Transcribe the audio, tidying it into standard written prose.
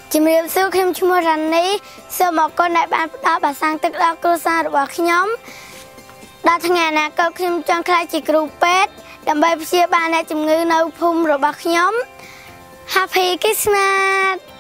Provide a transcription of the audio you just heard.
ជំរាបសួរខ្ញុំឈ្មោះរ៉ានីសូមអរគុណដែលបានផ្ដល់បាសាំងទឹកដល់គ្រួសាររបស់ខ្ញុំដល់ថ្ងៃអនាគតខ្ញុំចង់ក្លាយជាគ្រូពេទ្យដើម្បីព្យាបាលអ្នកជំងឺនៅភូមិរបស់ខ្ញុំ Happy Christmas